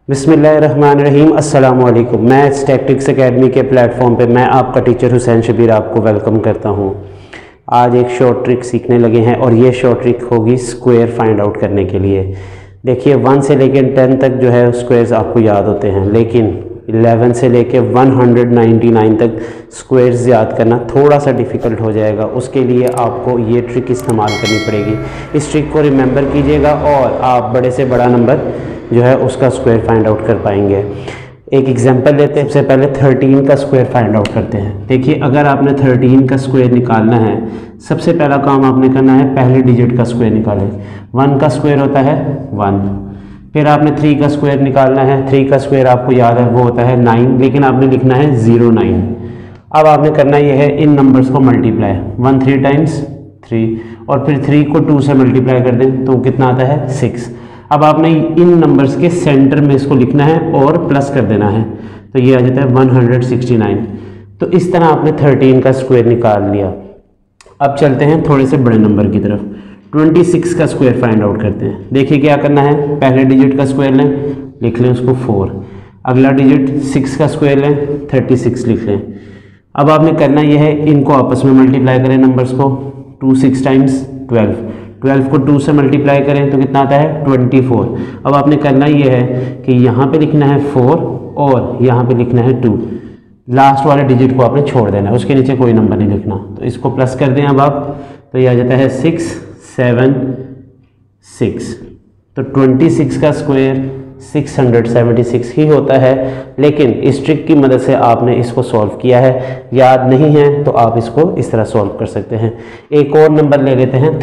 बिस्मिल्लाहिर्रहमानिर्रहीम अस्सलाम वालेकुम। मैथ्स टैक्टिक्स एकेडमी के प्लेटफॉर्म पे मैं आपका टीचर हुसैन शबीर आपको वेलकम करता हूँ। आज एक शॉर्ट ट्रिक सीखने लगे हैं और ये शॉर्ट ट्रिक होगी स्क्वायर फाइंड आउट करने के लिए। देखिए 1 से लेकर 10 तक जो है स्क्वायर्स आपको याद होते हैं, लेकिन 11 से लेकर 199 तक स्क्वायर्स याद करना थोड़ा सा डिफ़िकल्ट हो जाएगा। उसके लिए आपको ये ट्रिक इस्तेमाल करनी पड़ेगी। इस ट्रिक को रिमेंबर कीजिएगा और आप बड़े से बड़ा नंबर जो है उसका स्क्वायर फाइंड आउट कर पाएंगे। एक एग्जांपल लेते हैं। सबसे पहले 13 का स्क्वायर फाइंड आउट करते हैं। देखिए अगर आपने 13 का स्क्वायर निकालना है, सबसे पहला काम आपने करना है पहले डिजिट का स्क्वायर निकालें। 1 का स्क्वायर होता है 1। फिर आपने 3 का स्क्वायर निकालना है। 3 का स्क्वायर आपको याद है वो होता है 9, लेकिन आपने लिखना है 09। अब आपने करना यह है इन नंबर्स को मल्टीप्लाई 1 3 टाइम्स 3 और फिर 3 को 2 से मल्टीप्लाई कर दें तो कितना आता है 6। अब आपने इन नंबर्स के सेंटर में इसको लिखना है और प्लस कर देना है तो ये आ जाता है 169। तो इस तरह आपने 13 का स्क्वायर निकाल लिया। अब चलते हैं थोड़े से बड़े नंबर की तरफ। 26 का स्क्वायर फाइंड आउट करते हैं। देखिए क्या करना है, पहले डिजिट का स्क्वायर लें, लिख लें उसको 4। अगला डिजिट 6 का स्क्वायर लें, 36 लिख लें। अब आपने करना यह है इनको आपस में मल्टीप्लाई करें नंबर्स को। 2 6 टाइम्स 12 को 2 से मल्टीप्लाई करें तो कितना आता है 24। अब आपने करना ये है कि यहाँ पे लिखना है 4 और यहाँ पे लिखना है 2। लास्ट वाले डिजिट को आपने छोड़ देना है, उसके नीचे कोई नंबर नहीं लिखना। तो इसको प्लस कर दें अब आप, तो ये आ जाता है 6 7 6। तो 26 का स्क्वायर 676 ही होता है, लेकिन इस ट्रिक की मदद से आपने इसको सॉल्व किया है। याद नहीं है तो आप इसको इस तरह सॉल्व कर सकते हैं। एक और नंबर ले लेते हैं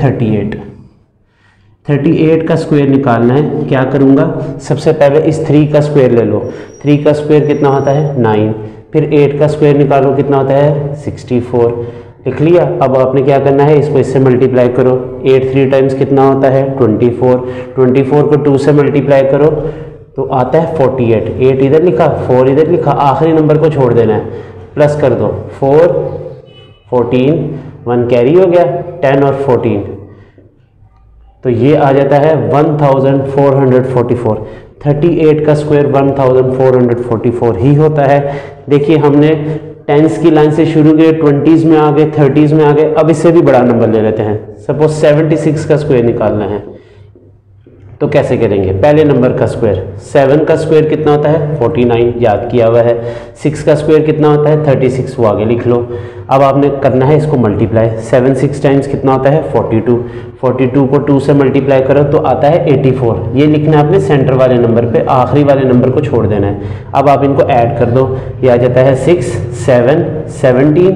38 का स्क्वायर निकालना है। क्या करूँगा, सबसे पहले इस 3 का स्क्वायर ले लो। 3 का स्क्वायर कितना होता है 9। फिर 8 का स्क्वायर निकालो, कितना होता है 64। लिख लिया। अब आपने क्या करना है, इसको इससे मल्टीप्लाई करो। 8 3 टाइम्स कितना होता है 24। 24 को 2 से मल्टीप्लाई करो तो आता है 48। 8 इधर लिखा, 4 इधर लिखा, आखिरी नंबर को छोड़ देना है, प्लस कर दो 4 14 1 कैरी हो गया 10 और 14, तो ये आ जाता है 1444। 38 का स्क्वायर 1444 ही होता है। देखिए हमने टेंस की लाइन से शुरू किए, 20s में आ गए, 30s में आ गए। अब इससे भी बड़ा नंबर ले लेते हैं। सपोज 76 का स्क्वायर निकालना है तो कैसे करेंगे, पहले नंबर का स्क्वायर 7 का स्क्वायर कितना होता है 49, याद किया हुआ है। 6 का स्क्वायर कितना होता है 36, वो आगे लिख लो। अब आपने करना है इसको मल्टीप्लाई। 7 6 टाइम्स कितना होता है 42। 42 को 2 से मल्टीप्लाई करो तो आता है 84। ये लिखना है आपने सेंटर वाले नंबर पे, आखिरी वाले नंबर को छोड़ देना है। अब आप इनको ऐड कर दो, ये आ जाता है 6 7 17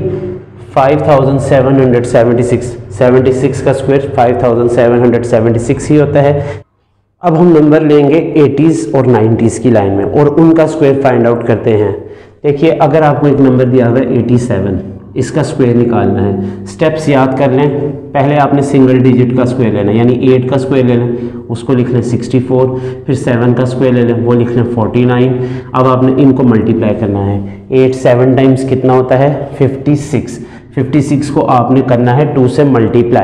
5776। 76 का स्क्वायर 5776 ही होता है। अब हम नंबर लेंगे 80s और 90s की लाइन में और उनका स्क्वायर फाइंड आउट करते हैं। देखिए अगर आपको एक नंबर दिया हुआ है 87, इसका स्क्वायर निकालना है। स्टेप्स याद कर लें। पहले आपने सिंगल डिजिट का स्क्वायर लेना है, यानी 8 का स्क्वायर ले लें, उसको लिख लें 64। फिर 7 का स्क्वायर ले लें, वो लिख लें 49। अब आपने इनको मल्टीप्लाई करना है। 8 7 टाइम्स कितना होता है 56। 56 को आपने करना है 2 से मल्टीप्लाई।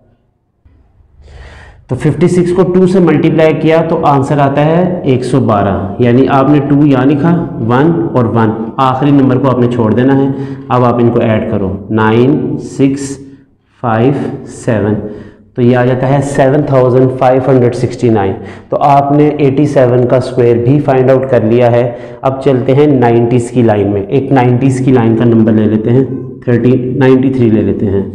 तो 56 को 2 से मल्टीप्लाई किया तो आंसर आता है 112, यानी आपने 2 यहाँ लिखा 1 और 1, आखिरी नंबर को आपने छोड़ देना है। अब आप इनको ऐड करो 9 6 5 7, तो ये आ जाता है 7569। तो आपने 87 का स्क्वायर भी फाइंड आउट कर लिया है। अब चलते हैं 90s की लाइन में। एक 90s की लाइन का नंबर ले लेते हैं 93 ले लेते हैं।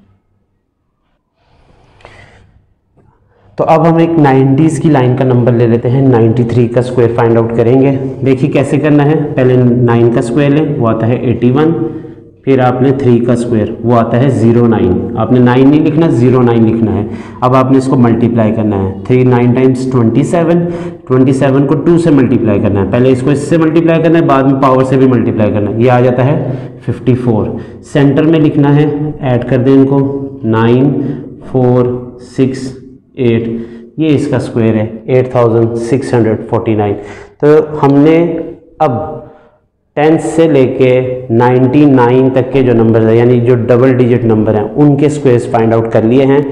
तो अब हम एक 90s की लाइन का नंबर ले लेते हैं। 93 का स्क्वायर फाइंड आउट करेंगे। देखिए कैसे करना है, पहले 9 का स्क्वायर लें, वो आता है 81। फिर आपने 3 का स्क्वायर, वो आता है 09। आपने 9 नहीं लिखना, 09 लिखना है। अब आपने इसको मल्टीप्लाई करना है। 3 9 टाइम्स 27। 27 को 2 से मल्टीप्लाई करना है, पहले इसको इससे मल्टीप्लाई करना है, बाद में पावर से भी मल्टीप्लाई करना है। ये आ जाता है 54। सेंटर में लिखना है, ऐड कर दें इनको 9 4 6 8, ये इसका स्क्वायर है 8649। तो हमने अब 10 से लेके 99 तक के जो नंबर है, यानी जो डबल डिजिट नंबर हैं, उनके स्क्वायर्स फाइंड आउट कर लिए हैं।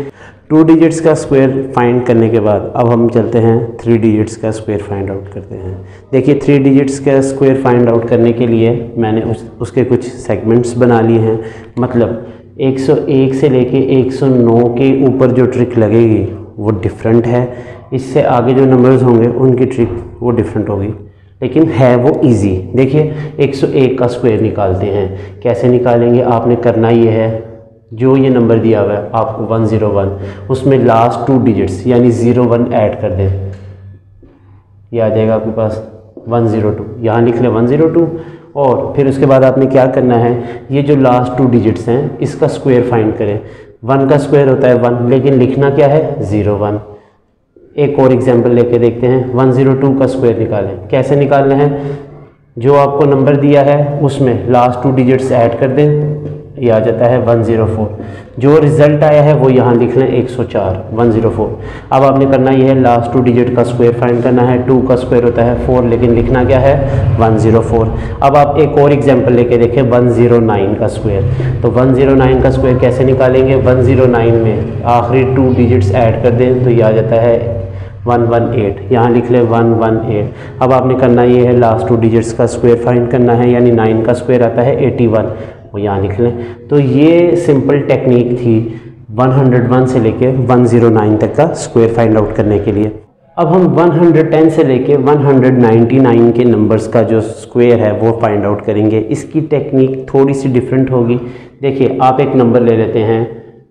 2 डिजिट्स का स्क्वायर फाइंड करने के बाद अब हम चलते हैं 3 डिजिट्स का स्क्वायर फाइंड आउट करते हैं। देखिए 3 डिजिट्स का स्क्वायर फाइंड आउट करने के लिए मैंने उसके कुछ सेगमेंट्स बना लिए हैं। मतलब 101 से लेके 109 के ऊपर जो ट्रिक लगेगी वो डिफरेंट है, इससे आगे जो नंबर्स होंगे उनकी ट्रिक वो डिफरेंट होगी, लेकिन है वो इजी। देखिए 101 का स्क्वायर निकालते हैं। कैसे निकालेंगे, आपने करना ये है, जो ये नंबर दिया हुआ है आपको 101, उसमें लास्ट 2 डिजिट्स यानी 01 ऐड कर दें, ये आ जाएगा आपके पास 102। यहाँ लिख लें 102 और फिर उसके बाद आपने क्या करना है, ये जो लास्ट 2 डिजिट्स हैं इसका स्क्वायर फाइंड करें। 1 का स्क्वायर होता है 1, लेकिन लिखना क्या है 01। एक और एग्जांपल लेके देखते हैं, 102 का स्क्वायर निकालें। कैसे निकालना है, जो आपको नंबर दिया है उसमें लास्ट 2 डिजिट्स ऐड कर दें, ये आ जाता है 104। जो रिज़ल्ट आया है वो यहाँ लिख लें 104, 104। अब आपने करना ये है, लास्ट 2 डिजिट का स्क्वायर फाइंड करना है। 2 का स्क्वायर होता है 4, लेकिन लिखना क्या है 104। अब आप एक और एग्जांपल लेके देखें, 109 का स्क्वायर। तो 109 का स्क्वायर कैसे निकालेंगे, 109 में आखिरी 2 डिजिट्स ऐड कर दें तो ये आ जाता है 118, यहाँ लिख लें 118। अब आपने करना ये है, लास्ट 2 डिजिट्स का स्क्वायर फाइंड करना है, यानी 9 का स्क्वायर आता है 81, वो यहाँ लिख लें। तो ये सिंपल टेक्निक थी 101 से लेके 109 तक का स्क्वायर फाइंड आउट करने के लिए। अब हम 110 से लेके 199 के नंबर्स का जो स्क्वायर है वो फाइंड आउट करेंगे। इसकी टेक्निक थोड़ी सी डिफरेंट होगी। देखिए आप एक नंबर ले लेते हैं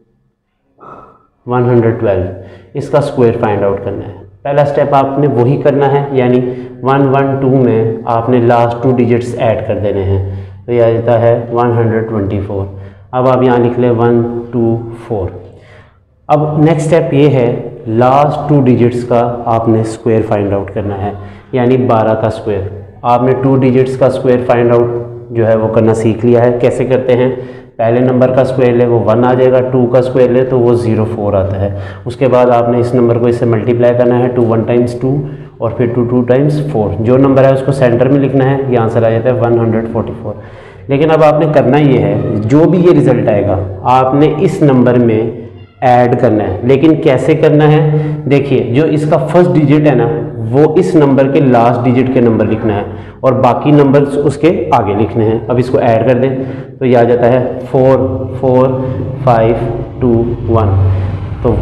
112, इसका स्क्वायर फाइंड आउट करना है। पहला स्टेप आपने वही करना है, यानी 112 में आपने लास्ट 2 डिजिट्स ऐड कर देने हैं, तो यह आ जाता है 124। अब आप यहाँ लिख लें 124। अब नेक्स्ट स्टेप ये है, लास्ट 2 डिजिट्स का आपने स्क्वायर फाइंड आउट करना है, यानी 12 का स्क्वायर। आपने 2 डिजिट्स का स्क्वायर फाइंड आउट जो है वो करना सीख लिया है। कैसे करते हैं, पहले नंबर का स्क्वायर ले वो 1 आ जाएगा, 2 का स्क्वायर ले तो वो 04 आता है। उसके बाद आपने इस नंबर को इससे मल्टीप्लाई करना है, 2 1 टाइम्स 2 और फिर 2 2 टाइम्स 4। जो नंबर है उसको सेंटर में लिखना है, ये आंसर आ जाता है 144। लेकिन अब आपने करना ये है, जो भी ये रिज़ल्ट आएगा आपने इस नंबर में ऐड करना है। लेकिन कैसे करना है, देखिए जो इसका फर्स्ट डिजिट है ना वो इस नंबर के लास्ट डिजिट के नंबर लिखना है और बाकी नंबर्स उसके आगे लिखने हैं। अब इसको ऐड कर दें तो ये आ जाता है 4 4 5 2 1, तो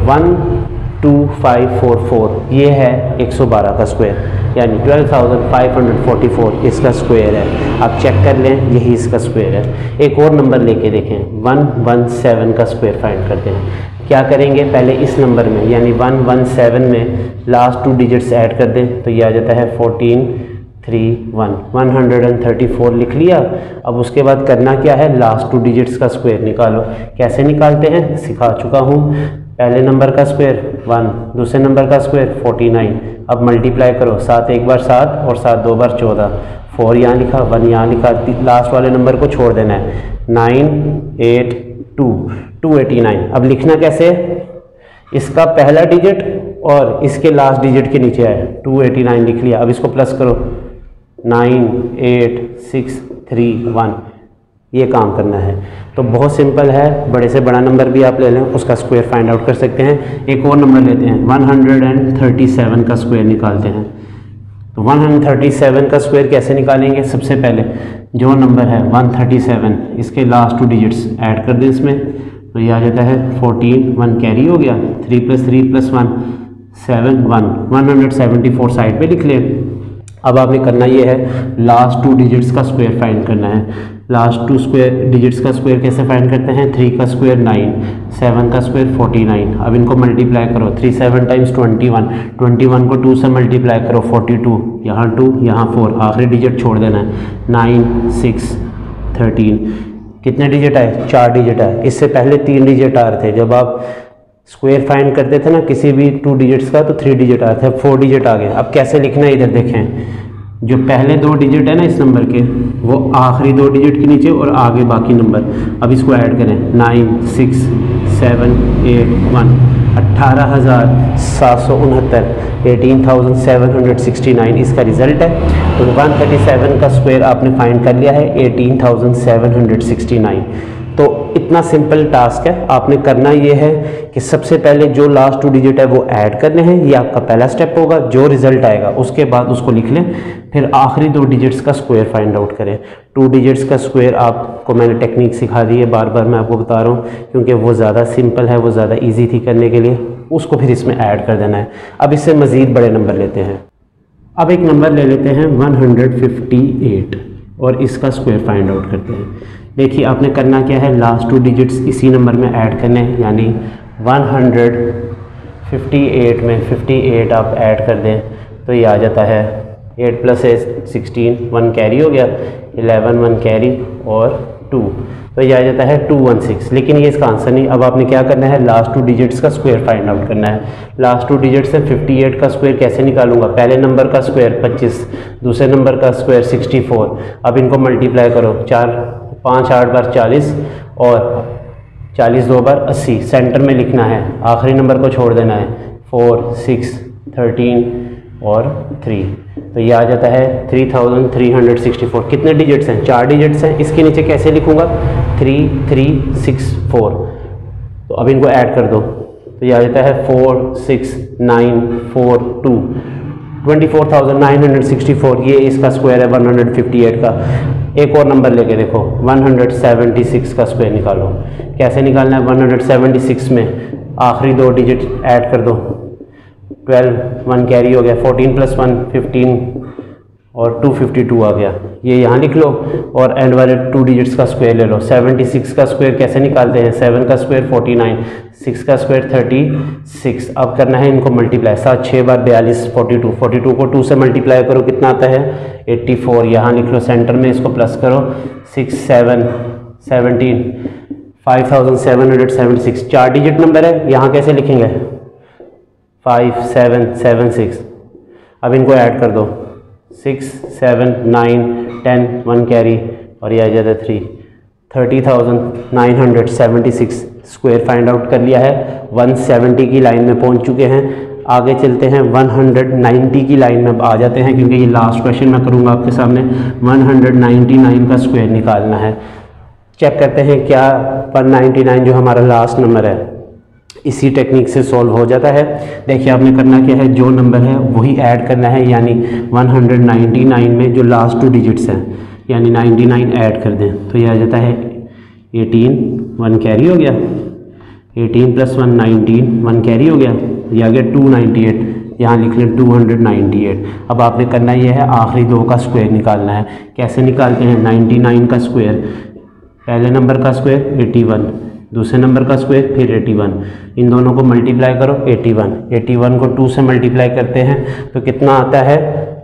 12544 ये है 112 का स्क्वायर, यानी 12,544 इसका स्क्वायर है। आप चेक कर लें, यही इसका स्क्वायर है। एक और नंबर लेके देखें, 117 का स्क्वायर फाइंड करते हैं। क्या करेंगे, पहले इस नंबर में यानी 117 में लास्ट 2 डिजिट्स ऐड कर दें तो ये आ जाता है 1431, 134 लिख लिया। अब उसके बाद करना क्या है, लास्ट 2 डिजिट्स का स्क्वायर निकालो। कैसे निकालते हैं सिखा चुका हूँ। पहले नंबर का स्क्वायर 1, दूसरे नंबर का स्क्वायर 49। अब मल्टीप्लाई करो, 7 एक बार 7 और 7 दो बार 14, 4 यहाँ लिखा 1 यहाँ लिखा, लास्ट वाले नंबर को छोड़ देना है, 982 289। अब लिखना कैसे, इसका पहला डिजिट और इसके लास्ट डिजिट के नीचे है 289 लिख लिया। अब इसको प्लस करो 98631, ये काम करना है। तो बहुत सिंपल है, बड़े से बड़ा नंबर भी आप ले लें उसका स्क्वायर फाइंड आउट कर सकते हैं। एक और नंबर लेते हैं, 137 का स्क्वायर निकालते हैं। तो 137 का स्क्वायर कैसे निकालेंगे, सबसे पहले जो नंबर है 137 इसके लास्ट 2 डिजिट्स ऐड कर दें इसमें, तो ये आ जाता है 14, 1 कैरी हो गया, 3 + 3 + 1 7 1, 174 साइड पे लिख लें। अब आपने करना ये है, लास्ट 2 डिजिट्स का स्क्वायर फाइंड करना है। लास्ट 2 डिजिट्स का स्क्वायर कैसे फाइंड करते हैं, 3 का स्क्वायर 9, 7 का स्क्वायर 49। अब इनको मल्टीप्लाई करो, 3 7 टाइम्स 21, 21 को 2 से मल्टीप्लाई करो 42, यहाँ 2 यहाँ 4, आखिरी डिजिट छोड़ देना है, 9 6 13। कितने डिजिट आए, 4 डिजिट आए। इससे पहले 3 डिजिट आ रहे थे। जब आप स्क्वायर फाइंड करते थे ना किसी भी 2 डिजिट्स का, तो 3 डिजिट आते थे, 4 डिजिट आ गए। अब कैसे लिखना है, इधर देखें, जो पहले 2 डिजिट है ना इस नंबर के, वो आखिरी 2 डिजिट के नीचे और आगे बाकी नंबर। अब इसको ऐड करें, 9 6 7 8 1, 18,769, 18,769 इसका रिजल्ट है। तो 137 का स्क्वायर आपने फाइंड कर लिया है, 18,769। तो इतना सिंपल टास्क है। आपने करना ये है कि सबसे पहले जो लास्ट 2 डिजिट है वो ऐड करने हैं, ये आपका पहला स्टेप होगा। जो रिजल्ट आएगा उसके बाद उसको लिख लें, फिर आखिरी 2 डिजिट्स का स्क्वायर फाइंड आउट करें। 2 डिजिट्स का स्क्वायर आपको मैंने टेक्निक सिखा दी है, बार बार मैं आपको बता रहा हूँ क्योंकि वो ज़्यादा सिंपल है, वो ज़्यादा ईजी थी करने के लिए। उसको फिर इसमें ऐड कर देना है। अब इससे मज़ीद बड़े नंबर लेते हैं। अब एक नंबर ले लेते हैं 158 और इसका स्क्वायर फाइंड आउट करते हैं। देखिए आपने करना क्या है, लास्ट 2 डिजिट्स इसी नंबर में ऐड करने हैं, यानी 158 में 58 आप ऐड कर दें तो ये आ जाता है 8 + 16 1 कैरी हो गया, 11 1 कैरी और 2, तो ये आ जाता है 216। लेकिन ये इसका आंसर नहीं। अब आपने क्या करना है, लास्ट 2 डिजिट्स का स्क्वायर फाइंड आउट करना है। लास्ट 2 डिजिट से 58 का स्क्वायर कैसे निकालूंगा, पहले नंबर का स्क्वायर 25, दूसरे नंबर का स्क्वायर 64। अब इनको मल्टीप्लाई करो, 5 8 बार 40 और 40 2 बार 80। सेंटर में लिखना है, आखिरी नंबर को छोड़ देना है, 4 6 13 और 3, तो ये आ जाता है 3364। कितने डिजिट्स हैं, 4 डिजिट्स हैं। इसके नीचे कैसे लिखूंगा, 3364। तो अब इनको ऐड कर दो तो ये आ जाता है 46942, 24,964। ये इसका स्क्वायर है 158 का। एक और नंबर लेके देखो, 176 का स्क्वायर निकालो। कैसे निकालना है, 176 में आखिरी 2 डिजिट ऐड कर दो, 12 1 कैरी हो गया, 14 + 1 15 और 252 आ गया। ये यहाँ लिख लो और एंड वाले 2 डिजिट्स का स्क्वायर ले लो। 76 का स्क्वायर कैसे निकालते हैं, 7 का स्क्वायर 49, 6 का स्क्वायर 36। अब करना है इनको मल्टीप्लाई, 7 6 बार 42 42, 42 को 2 से मल्टीप्लाई करो, कितना आता है 84। यहाँ लिख लो, सेंटर में इसको प्लस करो, 6 7 17 5776। 4 डिजिट नंबर है, यहाँ कैसे लिखेंगे 5776। अब इनको ऐड कर दो, 6 7 9 10 1 कैरी और ये आ जाता है 3, 30,976 स्क्वायर फाइंड आउट कर लिया है। 170 की लाइन में पहुंच चुके हैं। आगे चलते हैं, 190 की लाइन में अब आ जाते हैं क्योंकि ये लास्ट क्वेश्चन मैं करूंगा आपके सामने। 199 का स्क्वायर निकालना है। चेक करते हैं क्या 199 जो हमारा लास्ट नंबर है इसी टेक्निक से सॉल्व हो जाता है। देखिए आपने करना क्या है, जो नंबर है वही ऐड करना है, यानी 199 में जो लास्ट 2 डिजिट्स हैं यानी 99 ऐड कर दें तो ये आ जाता है 18 1 कैरी हो गया, 18 + 1 19 1 कैरी हो गया, ये आ गया 298। यहाँ लिख लें 298। अब आपने करना ये है, आखिरी 2 का स्क्वायर निकालना है। कैसे निकालते हैं, 99 का स्क्वायर, पहले नंबर का स्क्वायर 81, दूसरे नंबर का स्क्वायर फिर 81। इन दोनों को मल्टीप्लाई करो, 81 को 2 से मल्टीप्लाई करते हैं तो कितना आता है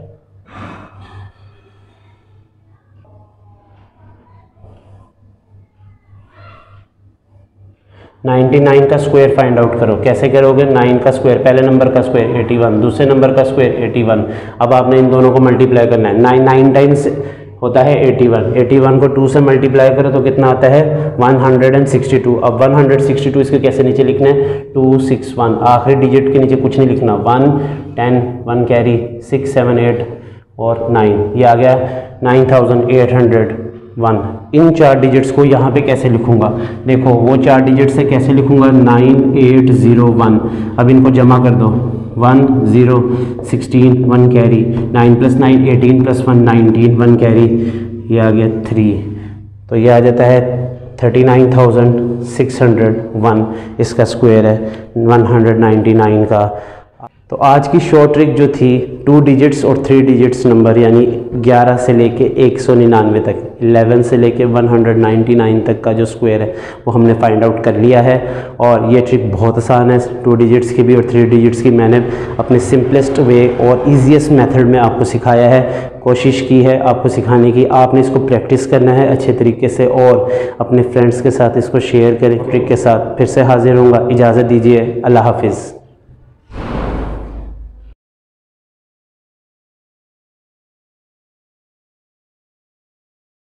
99 का स्क्वायर फाइंड आउट करो। कैसे करोगे, 9 का स्क्वायर, पहले नंबर का स्क्वायर 81, दूसरे नंबर का स्क्वायर 81। अब आपने इन दोनों को मल्टीप्लाई करना है, 9 टाइम्स होता है 81 को 2 से मल्टीप्लाई करो तो कितना आता है 162। अब 162 इसके कैसे नीचे लिखना है 261, आखिरी डिजिट के नीचे कुछ नहीं लिखना, 1 10 1 कैरी 6 7 8 और 9, ये आ गया 9801। इन 4 डिजिट्स को यहाँ पे कैसे लिखूंगा, देखो वो 4 डिजिट से कैसे लिखूंगा 9801। अब इनको जमा कर दो, 1 0 16 1 कैरी, 9 + 9 18 + 1 19 1 कैरी, ये आ गया 3, तो ये आ जाता है 39,601 इसका स्क्वायर है 199 का। तो आज की शॉर्ट ट्रिक जो थी 2 डिजिट्स और 3 डिजिट्स नंबर यानी 11 से लेके 199 तक, 11 से लेके 199 तक का जो स्क्वायर है वो हमने फाइंड आउट कर लिया है। और ये ट्रिक बहुत आसान है, 2 डिजिट्स की भी और 3 डिजिट्स की मैंने अपने सिंपलेस्ट वे और ईजीएस्ट मेथड में आपको सिखाया है, कोशिश की है आपको सिखाने की। आपने इसको प्रैक्टिस करना है अच्छे तरीके से और अपने फ्रेंड्स के साथ इसको शेयर करें ट्रिक के साथ। फिर से हाजिर होऊंगा, इजाज़त दीजिए, अल्लाह हाफिज़।